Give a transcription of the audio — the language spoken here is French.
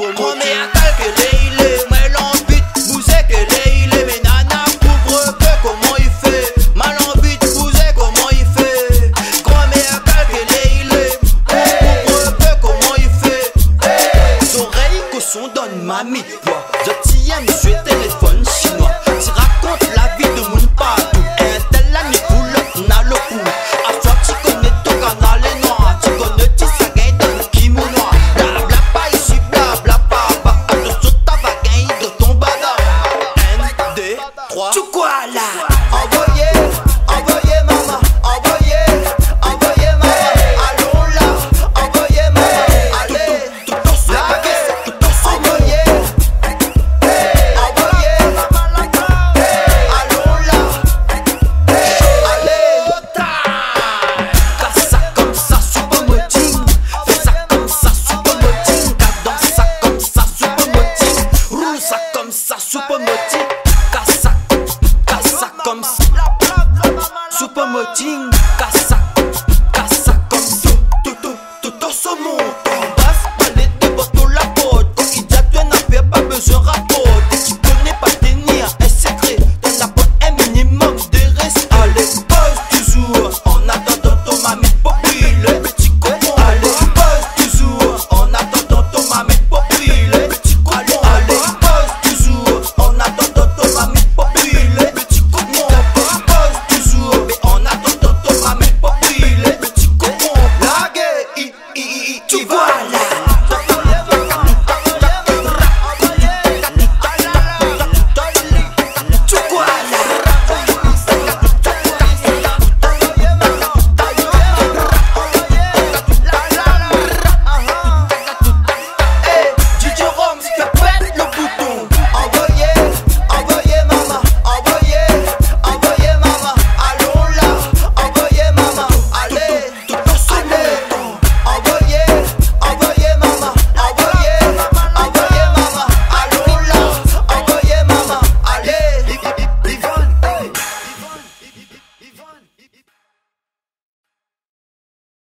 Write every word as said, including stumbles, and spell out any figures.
Choupomoting. Mais à calculer il est, mais l'envie bouser que il est. Mais nana couvre peu comment il fait. Mal envie de bouser comment il fait. Mais à calculer il est, couvre peu comment il fait. Les oreilles que son donne mamie. Je tiens sur téléphone chinois. Tu racontes la vie de mon père.